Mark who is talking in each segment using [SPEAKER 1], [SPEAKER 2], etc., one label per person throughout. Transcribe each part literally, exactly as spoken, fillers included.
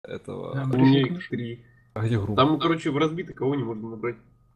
[SPEAKER 1] этого...
[SPEAKER 2] Да, у меня их три.
[SPEAKER 1] А где группа?
[SPEAKER 2] Там, короче, в разбитый кого не можно набрать.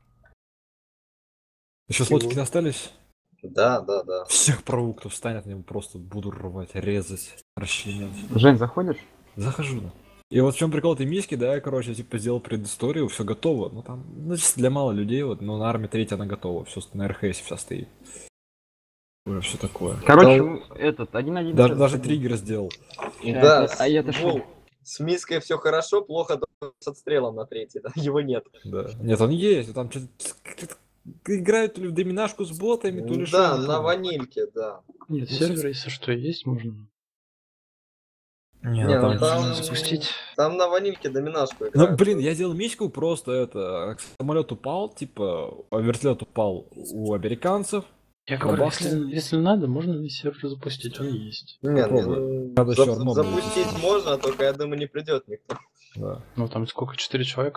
[SPEAKER 1] Еще слотики остались?
[SPEAKER 3] Да, да, да.
[SPEAKER 1] Всех продуктов встанет, я просто буду рвать, резать, расчленять.
[SPEAKER 4] Жень, заходишь?
[SPEAKER 1] Захожу, да. И вот в чем прикол этой миски, да, я, короче, типа сделал предысторию, все готово. Ну там, ну чисто для мало людей, вот, но на армии третья она готова, все на эр эс вся стоит. Уже все такое.
[SPEAKER 4] Короче,
[SPEAKER 1] Там...
[SPEAKER 4] этот, один-один.
[SPEAKER 1] Даже, даже триггер сделал.
[SPEAKER 3] Да,
[SPEAKER 4] а я-то шел.
[SPEAKER 3] С миской все хорошо, плохо с отстрелом на третий, да? Его нет.
[SPEAKER 1] Да. Нет, он есть, там что-то играют то ли в доминашку с ботами, то ли
[SPEAKER 3] да,
[SPEAKER 1] что.
[SPEAKER 3] на ванильке, да.
[SPEAKER 2] Нет, сервер, если что есть, можно.
[SPEAKER 1] Не,
[SPEAKER 3] Не,
[SPEAKER 1] ну,
[SPEAKER 3] ну
[SPEAKER 1] там...
[SPEAKER 3] там
[SPEAKER 2] запустить.
[SPEAKER 3] Там на ванильке доминашку играют.
[SPEAKER 1] Ну, блин, я делал миську просто это, самолет упал, типа, а вертолет упал у американцев.
[SPEAKER 2] Я говорю, если, если надо, можно на сервер запустить, он есть.
[SPEAKER 3] Не, не, ну,
[SPEAKER 1] надо
[SPEAKER 3] зап
[SPEAKER 1] еще армон
[SPEAKER 3] запустить
[SPEAKER 1] запустить.
[SPEAKER 3] можно, только я думаю не придет никто.
[SPEAKER 1] Да.
[SPEAKER 2] Ну там сколько, четыре человека?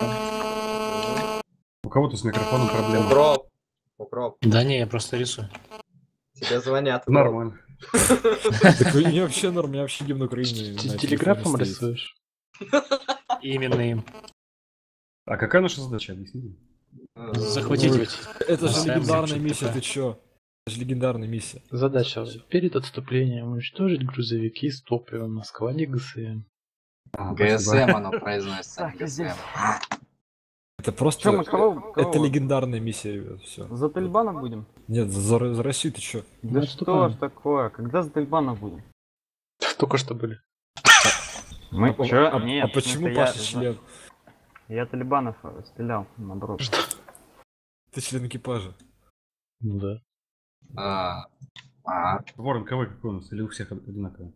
[SPEAKER 5] У кого-то с микрофоном проблемы.
[SPEAKER 3] Укроп. Укроп.
[SPEAKER 6] Да не, я просто рисую.
[SPEAKER 3] Тебе звонят.
[SPEAKER 5] Нормально.
[SPEAKER 1] Так вы не вообще норм, я вообще гимн Украины.
[SPEAKER 2] Ты телеграфом рисуешь?
[SPEAKER 6] Именно им.
[SPEAKER 5] А какая наша задача? Объясните.
[SPEAKER 6] Захватить ведь.
[SPEAKER 1] Это же
[SPEAKER 6] Сам
[SPEAKER 1] легендарная
[SPEAKER 6] что-то
[SPEAKER 1] миссия,
[SPEAKER 6] такое.
[SPEAKER 1] ты чё? Это же легендарная миссия.
[SPEAKER 2] Задача перед отступлением уничтожить грузовики с топливом на складе ГСМ.
[SPEAKER 5] А,
[SPEAKER 7] ГСМ оно произносится, а не
[SPEAKER 4] Так, здесь.
[SPEAKER 7] ГСМ.
[SPEAKER 1] Это просто...
[SPEAKER 4] Чё, мы кого, кого?
[SPEAKER 1] Это легендарная миссия, ребят, все.
[SPEAKER 4] За Тальбана будем?
[SPEAKER 1] Нет, за, за Россию ты чё?
[SPEAKER 4] Да
[SPEAKER 2] Ну,
[SPEAKER 4] что
[SPEAKER 2] ступаем.
[SPEAKER 4] ж такое? Когда за Тальбана будем?
[SPEAKER 2] Только что были.
[SPEAKER 4] Мы
[SPEAKER 1] А,
[SPEAKER 4] чё?
[SPEAKER 1] а-
[SPEAKER 4] Нет,
[SPEAKER 1] а почему
[SPEAKER 4] в смысле,
[SPEAKER 1] Паша
[SPEAKER 4] я-
[SPEAKER 1] член?
[SPEAKER 4] Я талибанов э, стрелял, наоборот.
[SPEAKER 1] Ты член экипажа.
[SPEAKER 2] Ну да.
[SPEAKER 7] А, а,
[SPEAKER 5] Ворон, кого какой у нас? Или у всех одинаково?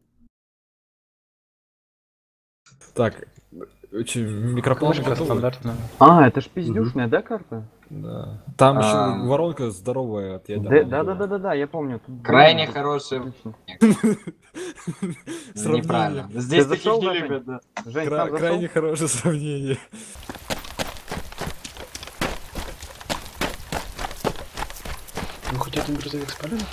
[SPEAKER 1] Так, чё, микроплан
[SPEAKER 2] Флешка
[SPEAKER 1] готовы?
[SPEAKER 2] стандартная.
[SPEAKER 4] А, это ж пиздюшная, да, карта?
[SPEAKER 1] Да. Там
[SPEAKER 7] А.
[SPEAKER 1] еще воронка здоровая от
[SPEAKER 4] Да,
[SPEAKER 1] ядерного
[SPEAKER 4] да, да,
[SPEAKER 1] взрыва.
[SPEAKER 4] да, да, да, я помню. Тут
[SPEAKER 7] крайне
[SPEAKER 4] было
[SPEAKER 7] хороший.
[SPEAKER 4] отлично.
[SPEAKER 1] Сравнение.
[SPEAKER 7] Неправильно. Здесь
[SPEAKER 4] Ты
[SPEAKER 7] таких
[SPEAKER 4] зашел,
[SPEAKER 7] не
[SPEAKER 4] да,
[SPEAKER 7] любят, да.
[SPEAKER 4] Жень,
[SPEAKER 1] Кра-
[SPEAKER 4] сам зашел?
[SPEAKER 1] крайне хорошее сравнение.
[SPEAKER 2] Ну хоть один грузовик спалили?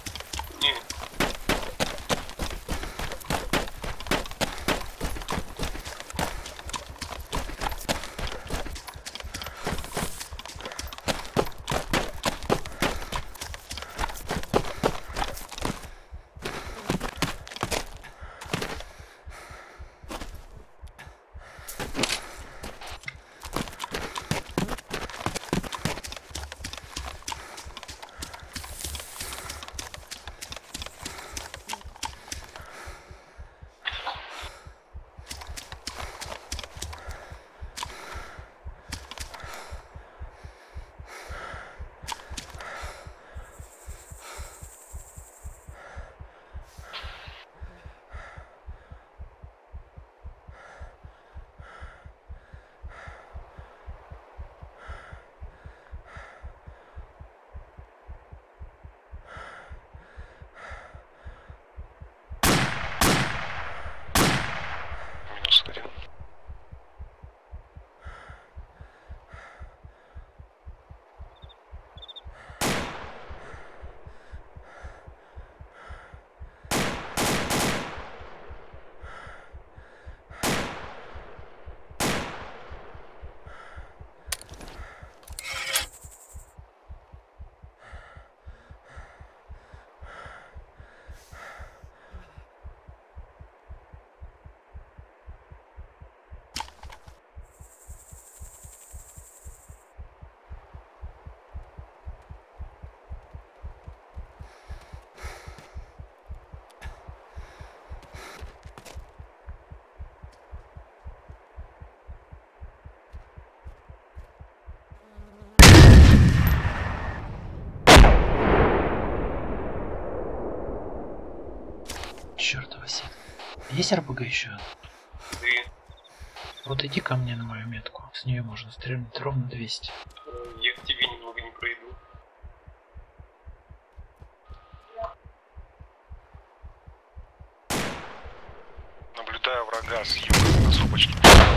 [SPEAKER 2] Черт, Василь. Есть РПГ еще? Вот иди ко мне на мою метку. С нее можно стрельнуть ровно двести. Я к тебе немного не пройду.
[SPEAKER 8] Наблюдаю врага с юга на сопочке.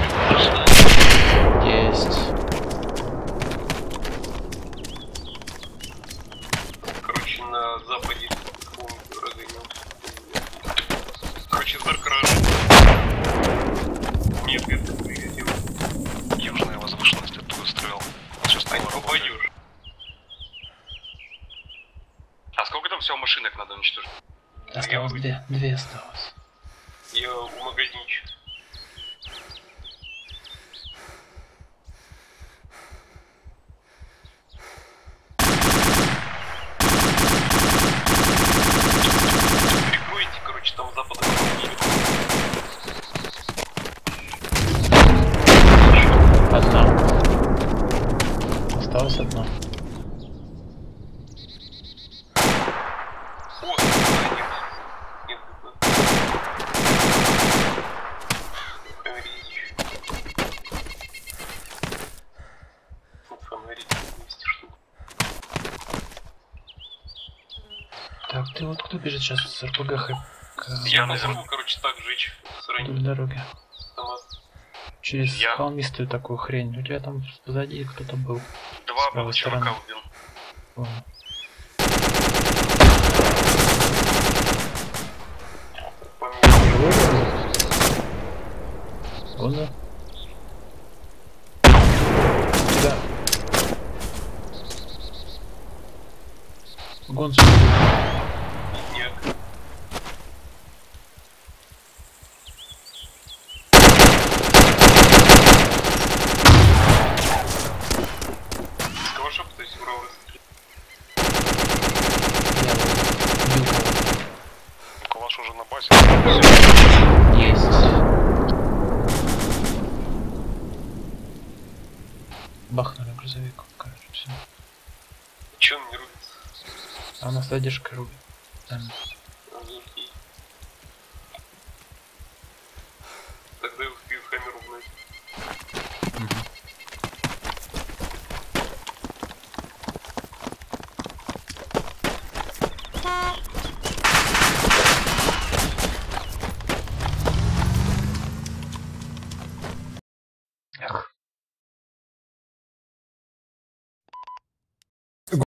[SPEAKER 2] Есть. Короче, на западе разгонял. Короче, Заркраш. Нет, это
[SPEAKER 8] уничтожить.
[SPEAKER 2] Осталось две. Две осталось.
[SPEAKER 8] Я у магазинчика. Прикройте, короче, там западом.
[SPEAKER 2] Одна. Осталось одна.
[SPEAKER 8] О, нет. Нет, нет. Фонари еще. Фонари двести штук.
[SPEAKER 2] Так, ты вот кто бежит сейчас с РПГ хэп?
[SPEAKER 8] Я назову, короче, так жечь.
[SPEAKER 2] Вдоль
[SPEAKER 8] Сравнить.
[SPEAKER 2] дороги.
[SPEAKER 8] Автомат.
[SPEAKER 2] Через
[SPEAKER 8] Я.
[SPEAKER 2] холмистую такую хрень. У тебя там позади кто-то был.
[SPEAKER 8] Два
[SPEAKER 2] правой
[SPEAKER 8] было чувака
[SPEAKER 2] стороны.
[SPEAKER 8] убил.
[SPEAKER 2] Понял. Вот да. Да. Гон сюда.
[SPEAKER 8] Нет. С калаша пытаюсь в ров
[SPEAKER 2] Я убил кого-то.
[SPEAKER 8] Калаш уже на базе.
[SPEAKER 2] Есть. Бахнули грузовик, короче, все.
[SPEAKER 8] Че он не рубится?
[SPEAKER 2] А у нас задержка рубит. Там.
[SPEAKER 8] Окей. Тогда я успею в камеру гнать.
[SPEAKER 2] Эх.